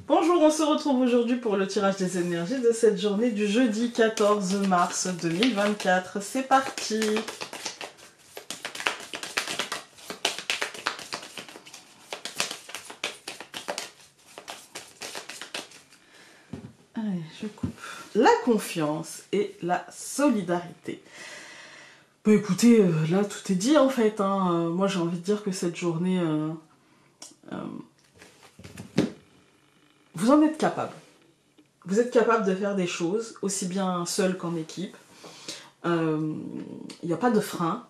Bonjour, on se retrouve aujourd'hui pour le tirage des énergies de cette journée du jeudi 14 mars 2024. C'est parti! Allez, je coupe. La confiance et la solidarité. Bah écoutez, là tout est dit en fait. Moi j'ai envie de dire que cette journée, vous en êtes capable. Vous êtes capable de faire des choses, aussi bien seul qu'en équipe. Il n'y a pas de frein.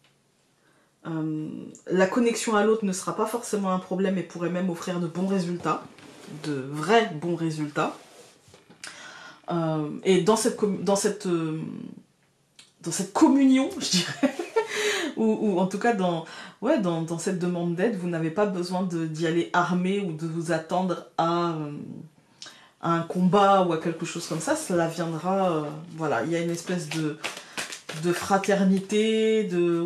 La connexion à l'autre ne sera pas forcément un problème et pourrait même offrir de bons résultats, de vrais bons résultats. Et dans cette communion, je dirais, ou en tout cas dans cette demande d'aide, vous n'avez pas besoin d'y aller armé ou de vous attendre à un combat ou à quelque chose comme ça. Cela viendra, voilà, il y a une espèce de fraternité,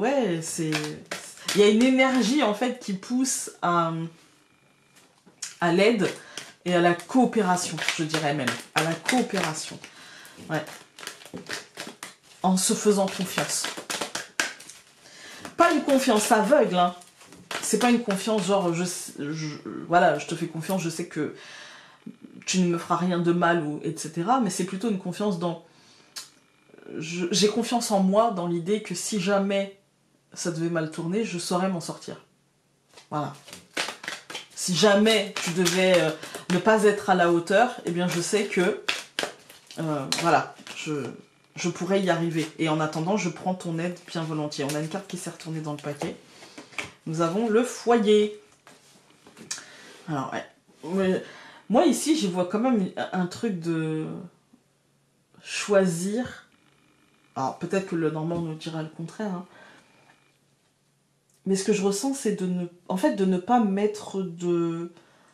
il y a une énergie en fait qui pousse à l'aide et à la coopération, je dirais même, à la coopération, ouais, en se faisant confiance. Pas une confiance aveugle, hein. C'est pas une confiance genre, voilà, je te fais confiance, je sais que tu ne me feras rien de mal, ou etc. Mais c'est plutôt une confiance dans... J'ai confiance en moi, dans l'idée que si jamais ça devait mal tourner, je saurais m'en sortir. Voilà. Si jamais tu devais ne pas être à la hauteur, eh bien je sais que voilà, je pourrais y arriver. Et en attendant, je prends ton aide bien volontiers. On a une carte qui s'est retournée dans le paquet. Nous avons le foyer. Alors, ouais. Moi ici, j'y vois quand même un truc de choisir. Alors peut-être que le normand nous dira le contraire, hein. Mais ce que je ressens, c'est de ne pas mettre de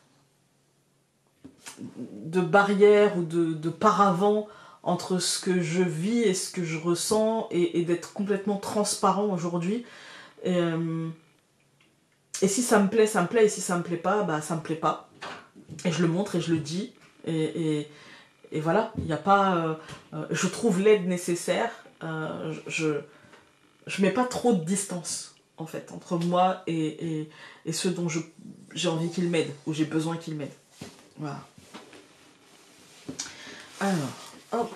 barrière ou de paravent entre ce que je vis et ce que je ressens, et d'être complètement transparent aujourd'hui. Et si ça me plaît, ça me plaît, et si ça me plaît pas, bah ça me plaît pas. Et je le montre et je le dis. Et voilà, il n'y a pas... je trouve l'aide nécessaire. Je mets pas trop de distance, en fait, entre moi et ceux dont j'ai envie qu'ils m'aident, ou j'ai besoin qu'ils m'aident. Voilà. Alors, hop.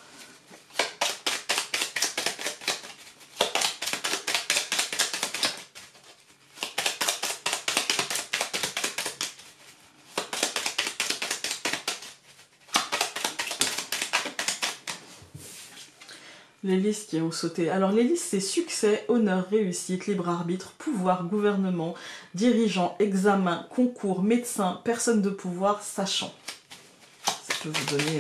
Les listes qui ont sauté. Alors les listes, c'est succès, honneur, réussite, libre arbitre, pouvoir, gouvernement, dirigeant, examen, concours, médecin, personne de pouvoir, sachant. Ça peut vous donner...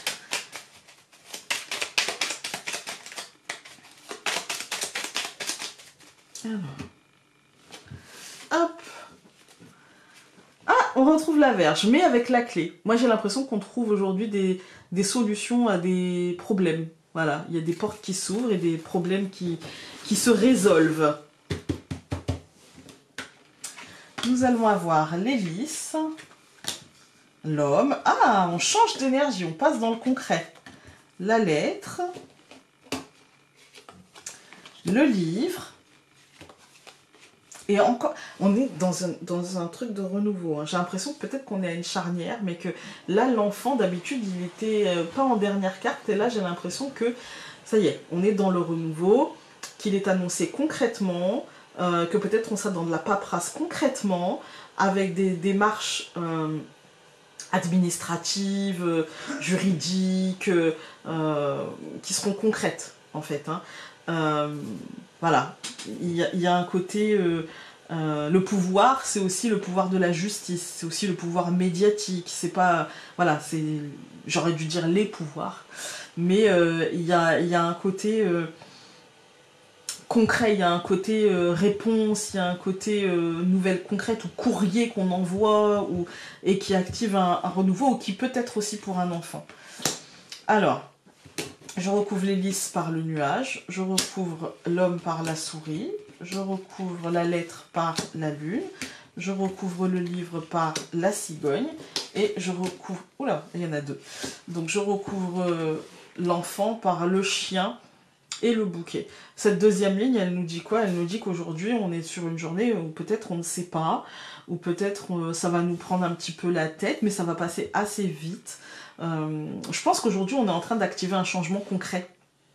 Alors. Hop. Ah, on retrouve la Vierge, mais avec la clé. Moi j'ai l'impression qu'on trouve aujourd'hui des solutions à des problèmes. Voilà, il y a des portes qui s'ouvrent et des problèmes qui se résolvent. Nous allons avoir l'hélice, l'homme. Ah, on change d'énergie, on passe dans le concret. La lettre, le livre. Et encore, on est dans un truc de renouveau, hein. J'ai l'impression que peut-être qu'on est à une charnière, mais que là, l'enfant, d'habitude, il était pas en dernière carte. Et là, j'ai l'impression que, ça y est, on est dans le renouveau, qu'il est annoncé concrètement, que peut-être on sera dans de la paperasse concrètement, avec des démarches administratives, juridiques, qui seront concrètes, en fait, hein. Voilà, il y a un côté... le pouvoir, c'est aussi le pouvoir de la justice, c'est aussi le pouvoir médiatique, c'est pas... Voilà, c'est... J'aurais dû dire les pouvoirs, mais il y a un côté concret, il y a un côté réponse, il y a un côté nouvelle concrète ou courrier qu'on envoie et qui active un renouveau, ou qui peut être aussi pour un enfant. Alors... Je recouvre l'hélice par le nuage, je recouvre l'homme par la souris, je recouvre la lettre par la lune, je recouvre le livre par la cigogne et je recouvre... Oula, il y en a deux. Donc je recouvre l'enfant par le chien et le bouquet. Cette deuxième ligne, elle nous dit quoi? Elle nous dit qu'aujourd'hui, on est sur une journée où peut-être on ne sait pas, ou peut-être ça va nous prendre un petit peu la tête, mais ça va passer assez vite. Je pense qu'aujourd'hui, on est en train d'activer un changement concret.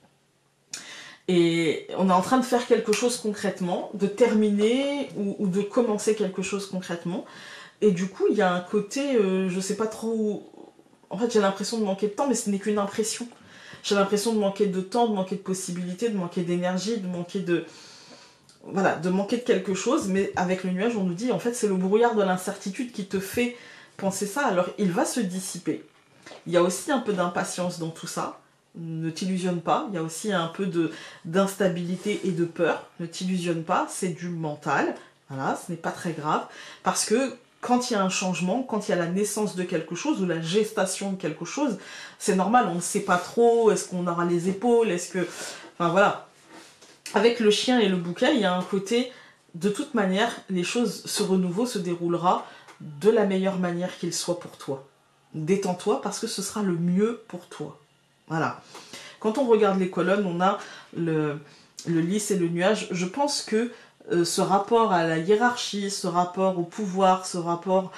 Et on est en train de faire quelque chose concrètement, de terminer ou de commencer quelque chose concrètement. Et du coup, il y a un côté, je sais pas trop... En fait, j'ai l'impression de manquer de temps, mais ce n'est qu'une impression. J'ai l'impression de manquer de temps, de manquer de possibilités, de manquer d'énergie, de manquer de... Voilà, de manquer de quelque chose. Mais avec le nuage, on nous dit, en fait, c'est le brouillard de l'incertitude qui te fait penser ça. Alors, il va se dissiper. Il y a aussi un peu d'impatience dans tout ça. Ne t'illusionne pas, il y a aussi un peu d'instabilité et de peur. Ne t'illusionne pas, c'est du mental. Voilà, ce n'est pas très grave. Parce que quand il y a un changement, quand il y a la naissance de quelque chose ou la gestation de quelque chose, c'est normal, on ne sait pas trop, est-ce qu'on aura les épaules, est-ce que... Enfin voilà. Avec le chien et le bouquet, il y a un côté, de toute manière, les choses, ce renouveau se déroulera de la meilleure manière qu'il soit pour toi. Détends-toi parce que ce sera le mieux pour toi. Voilà. Quand on regarde les colonnes, on a le lys et le nuage. Je pense que ce rapport à la hiérarchie, ce rapport au pouvoir, ce rapport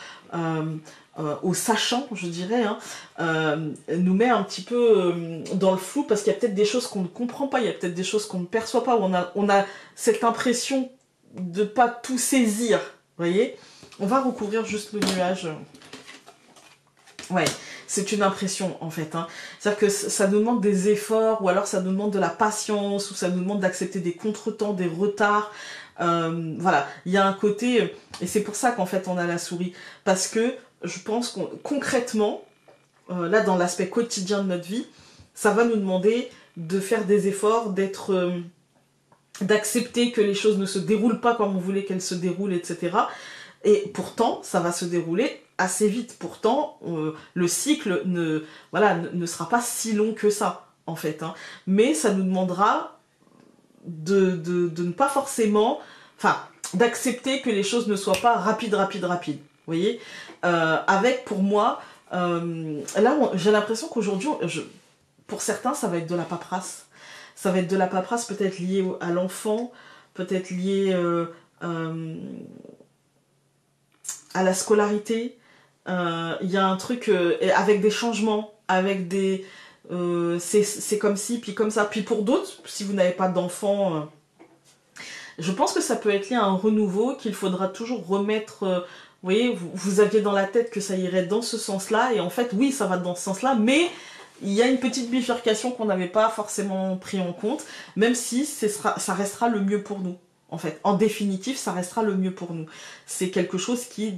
au sachant, je dirais, nous met un petit peu dans le flou parce qu'il y a peut-être des choses qu'on ne comprend pas, il y a peut-être des choses qu'on ne perçoit pas, où on a cette impression de ne pas tout saisir. Vous voyez? On va recouvrir juste le nuage. Ouais, c'est une impression en fait. C'est-à-dire que ça nous demande des efforts, ou alors ça nous demande de la patience, ou ça nous demande d'accepter des contretemps, des retards. Voilà, il y a un côté, et c'est pour ça qu'en fait on a la souris. Parce que je pense qu'on concrètement, là dans l'aspect quotidien de notre vie, ça va nous demander de faire des efforts, d'accepter que les choses ne se déroulent pas comme on voulait qu'elles se déroulent, etc. Et pourtant, ça va se dérouler assez vite. Pourtant, le cycle ne sera pas si long que ça, en fait. Mais ça nous demandera de ne pas forcément... Enfin, d'accepter que les choses ne soient pas rapides. Vous voyez, avec, pour moi, là, j'ai l'impression qu'aujourd'hui, pour certains, ça va être de la paperasse. Ça va être de la paperasse peut-être liée à l'enfant, peut-être liée... à la scolarité, il y a un truc avec des changements, avec des... c'est comme ci, puis comme ça. Puis pour d'autres, si vous n'avez pas d'enfants, je pense que ça peut être lié à un renouveau, qu'il faudra toujours remettre... vous voyez, vous aviez dans la tête que ça irait dans ce sens-là, et en fait, oui, ça va dans ce sens-là, mais il y a une petite bifurcation qu'on n'avait pas forcément pris en compte, même si ça restera le mieux pour nous. En fait, en définitive, ça restera le mieux pour nous. C'est quelque chose qui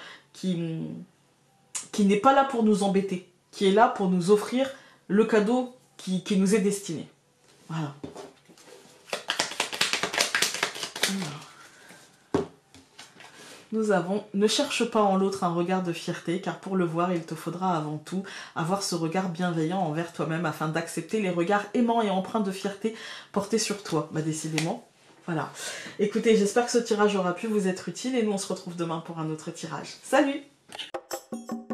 n'est pas là pour nous embêter, qui est là pour nous offrir le cadeau qui nous est destiné. Voilà. Alors. Nous avons « Ne cherche pas en l'autre un regard de fierté, car pour le voir, il te faudra avant tout avoir ce regard bienveillant envers toi-même afin d'accepter les regards aimants et empreints de fierté portés sur toi. » Bah décidément. Voilà. Écoutez, j'espère que ce tirage aura pu vous être utile et nous on se retrouve demain pour un autre tirage. Salut!